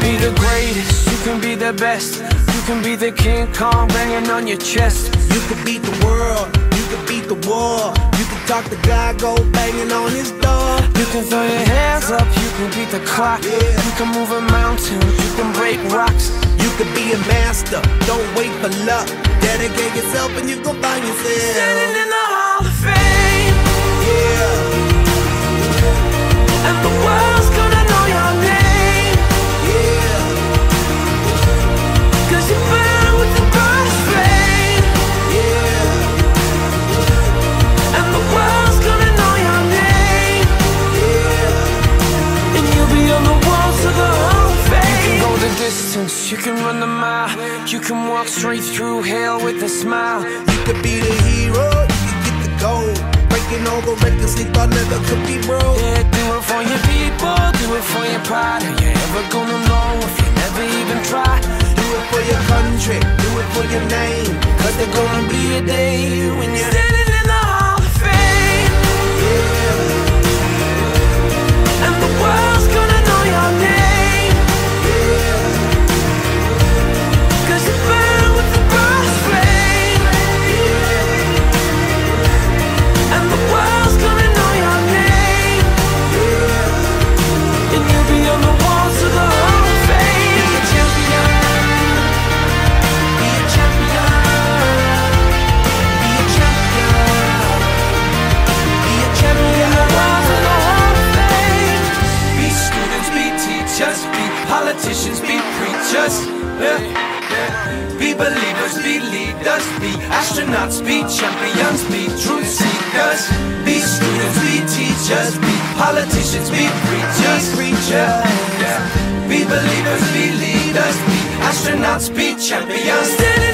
be the greatest, you can be the best. You can be the King Kong banging on your chest. You can beat the world, you can beat the war. You can talk to God, go banging on his door. You can throw your hands up, you can beat the clock. You can move a mountain, you can break rocks. You can be a master, don't wait for luck. Dedicate yourself and you gon' find yourself standing in the Hall of Fame. Yeah. And the world's gonna know your name. Yeah. Cause you burn with the brightest flame. Yeah. And the world's gonna know your name. Yeah. And you'll be on the walls of the Hall of Fame. You can go the distance, you can run the mile. You can walk straight through hell with a smile. You could be the hero, you can get the gold. Breaking all the records they thought never could be broke. Yeah, do it for your people, do it for your pride. Are you ever gonna know if you never even try? Do it for your country, do it for your name. Cause there's gonna be a day when you're standing in the Hall of Fame. Yeah. And the world's gonna know your name. Yeah. Cause you burn with the brightest flame. Yeah. And the world's gonna know your name. Yeah. And you'll be on the walls of the Hall of Fame. Be a champion. Be a champion. Be a champion. Be a champion. The walls of the Hall of Fame. Be students, be teachers, be politicians, be preachers. Be believers, be leaders, be astronauts, be champions, be truth seekers. Be students, be teachers, be politicians, be preachers. Be believers, be leaders, be astronauts, be champions.